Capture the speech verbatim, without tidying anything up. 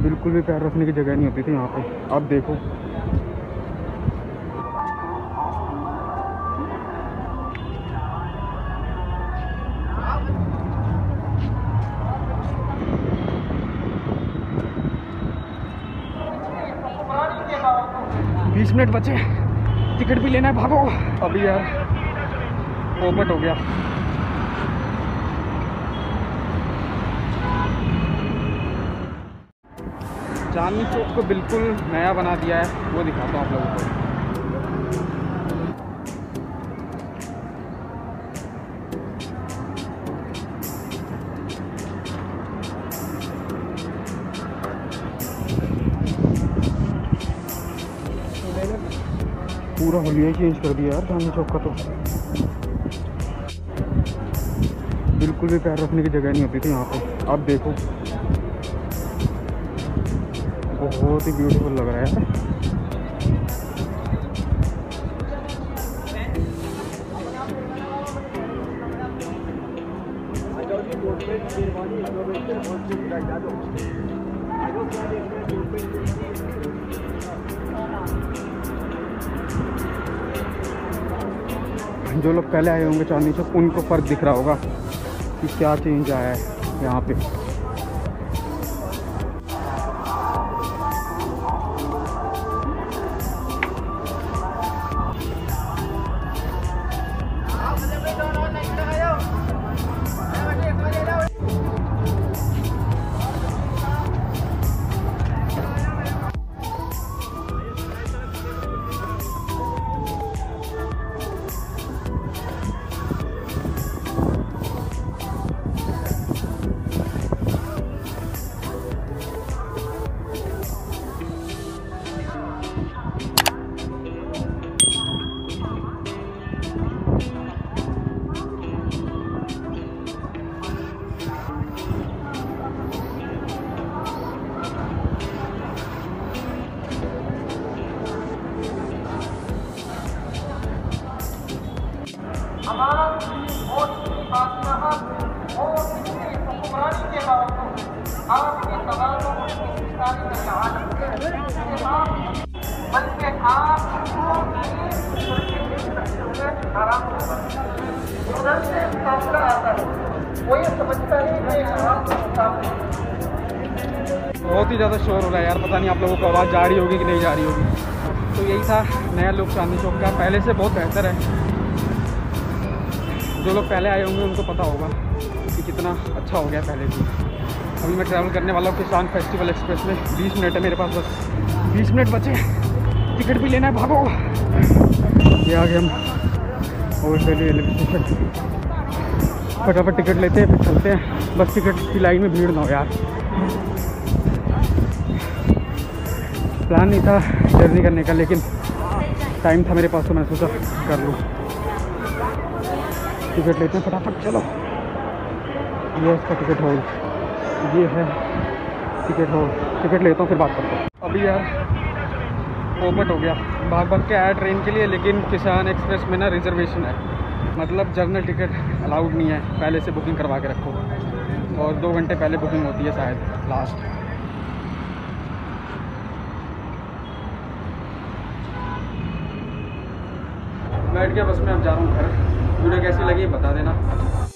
बिल्कुल भी पैर रखने की जगह नहीं होती थी यहाँ पे। अब देखो बीस मिनट बचे, टिकट भी लेना है, भागो। अभी यार पोपट हो गया। चांदनी चौक को बिल्कुल नया बना दिया है, वो दिखाता हूँ आप लोगों को। पूरा होलिया चेंज कर दिया यार चांदनी चौक का। तो बिल्कुल भी पैर रखने की जगह नहीं होती थी यहाँ पे। अब देखो बहुत ही ब्यूटीफुल लग रहा है। जो लोग पहले आए होंगे चांदनी चौक, उनको फ़र्क दिख रहा होगा कि क्या चेंज आया है यहाँ पे। बहुत ही ज़्यादा शोर हो रहा है यार, पता नहीं आप लोगों को आवाज़ जा रही होगी कि नहीं जा रही होगी। तो यही था नया लुक चांदनी चौक का, पहले से बहुत बेहतर है। जो लोग पहले आए होंगे उनको पता होगा कि कितना अच्छा हो गया पहले से। अभी मैं ट्रैवल करने वाला हूँ किसान फेस्टिवल एक्सप्रेस में। बीस मिनट है मेरे पास, बस बीस मिनट बचे, टिकट भी लेना है, भागो। ये आ गए हम ओवर दिल्ली रेलवे स्टेशन। फटाफट टिकट लेते हैं फिर चलते हैं, बस टिकट की लाइन में भीड़ ना हो यार। प्लान नहीं था जर्नी करने का, लेकिन टाइम था मेरे पास तो मैंने सोचा कर लूँ। टिकट लेते हैं फटाफट, चलो। ये इसका टिकट होल्ड, ये है टिकट होल्ड। टिकट लेता हूँ फिर बात करता हूँ। अभी यार पोपट हो गया, भाग भाग के आया ट्रेन के लिए, लेकिन किसान एक्सप्रेस में ना रिजर्वेशन है, मतलब जर्नल टिकट अलाउड नहीं है। पहले से बुकिंग करवा के रखो, और दो घंटे पहले बुकिंग होती है शायद लास्ट। बैठ गया बस में, अब जा रहा हूँ घर। वीडियो कैसी लगी बता देना।